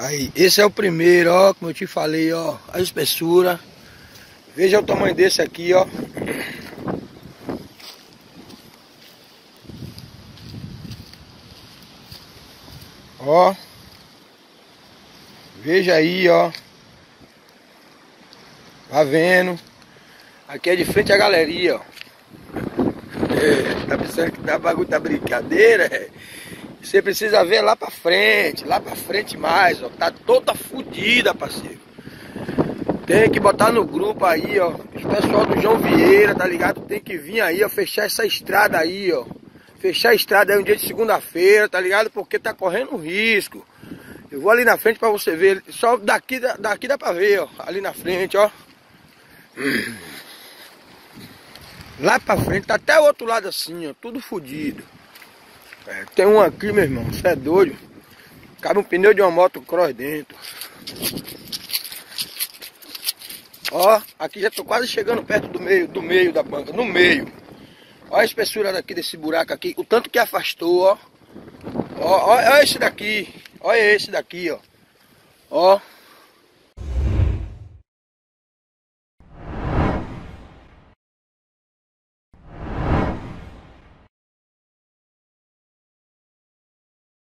Aí, esse é o primeiro, ó, como eu te falei, ó, a espessura. Veja o tamanho desse aqui, ó. Ó. Veja aí, ó. Tá vendo? Aqui é de frente à galeria, ó. Tá pensando que tá bagulho da brincadeira? Você precisa ver lá pra frente mais, ó. Tá toda fodida, parceiro. Tem que botar no grupo aí, ó. Os pessoal do João Vieira, tá ligado? Tem que vir aí, ó, fechar essa estrada aí, ó. Fechar a estrada aí um dia de segunda-feira, tá ligado? Porque tá correndo risco. Eu vou ali na frente pra você ver. Só daqui dá pra ver, ó. Ali na frente, ó. Lá pra frente, tá até o outro lado assim, ó. Tudo fodido. É, tem um aqui, meu irmão. Você é doido. Cabe um pneu de uma moto cross dentro. Ó, aqui já tô quase chegando perto do meio da banca. No meio. Olha a espessura daqui desse buraco aqui. O tanto que afastou, ó. Ó esse daqui. Olha esse daqui, ó. Ó.